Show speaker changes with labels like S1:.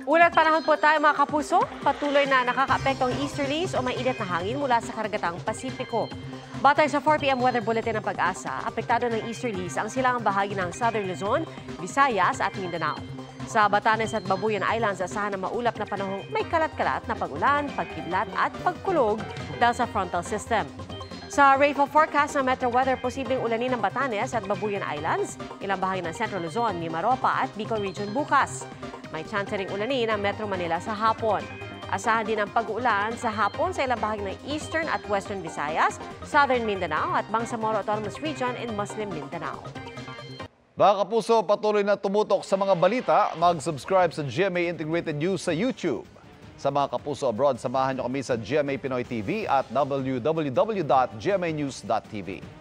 S1: Ulat panahon po tayo mga kapuso. Patuloy na nakakaapekto ang Easterlies o mainit na hangin mula sa Karagatang Pasipiko. Batay sa 4 p.m. weather bulletin ng Pag-asa, apektado ng Easterlies ang silangang bahagi ng Southern Luzon, Visayas at Mindanao. Sa Batanes at Babuyan Islands, asahan ng maulap na panahong may kalat-kalat na pag-ulan, pagkidlat at pagkulog dahil sa frontal system. Sa rainfall forecast ng Metro Weather, posibleng ulanin ng Batanes at Babuyan Islands, ilang bahagi ng Central Luzon, Mimaropa at Bicol Region bukas. May chance ring ulanin ang Metro Manila sa hapon. Asahan din ang pag-uulan sa hapon sa ilang bahagi ng Eastern at Western Visayas, Southern Mindanao at Bangsamoro Autonomous Region in Muslim Mindanao.
S2: Mga kapuso, patuloy na tumutok sa mga balita. Mag-subscribe sa GMA Integrated News sa YouTube. Sa mga kapuso abroad, samahan niyo kami sa GMA Pinoy TV at www.gmanews.tv.